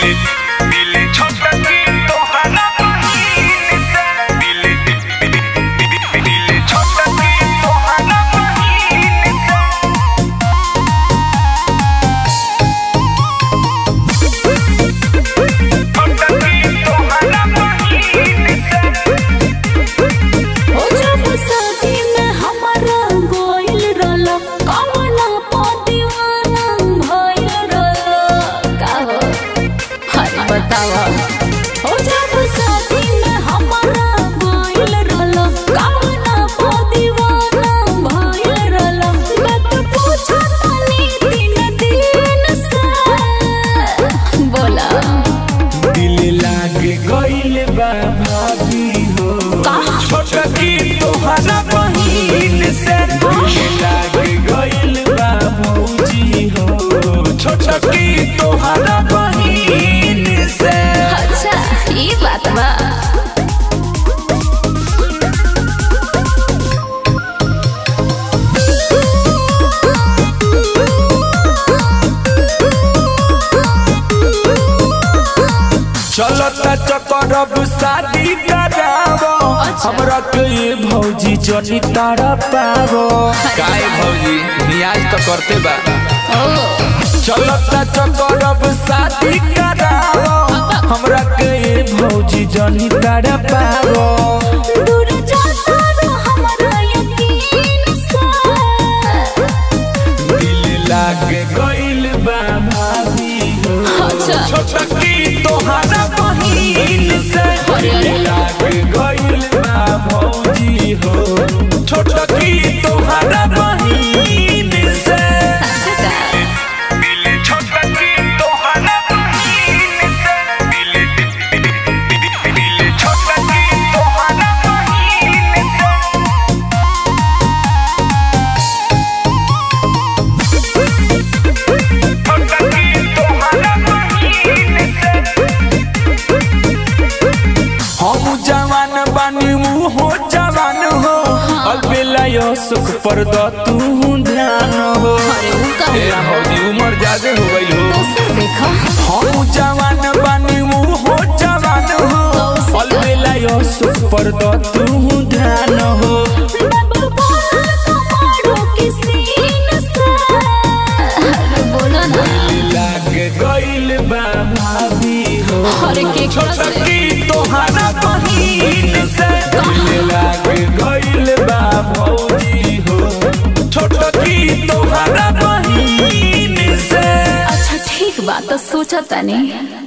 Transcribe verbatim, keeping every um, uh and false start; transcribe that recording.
तोहरा बहिन से लाग गइल बा भौजी हो, छोटकी तोहरा बहिन से। अच्छा ये बात बा। चलता चकरब शादी करावो, हमरा के भौजी जनी तारा पावो। काय भौजी नियाज तो करते बा। चलता चकरब शादी करावो, हमरा के भौजी जनी तारा पावो। दूर जाता रो हमरा यकीन से, दिल लाग गइल बा भाभी हो, छोटकी तोहरा बहिन से। लाग गइल बा भौजी हो, छोटकी तोहरा बहिन से। छोटकी तोहरा बहिन से, छोटकी तोहरा बहिन से। हम जवान बानी हो जवान हो, अलबेला यो सुख पर द तू ध्यान हो। ए हौदी उम्र ज्यादा हो गइल हो। हम जवान बानी हो जवान हो, अलबेला यो सुख पर द तू ध्यान हो। लाग गइल बा भाभी हो, छोटकी तोहरा बहिन से। लाग गइल बा भौजी हो, छोटकी तोहरा बहिन से। अच्छा ठीक बात तो सोचा तनी।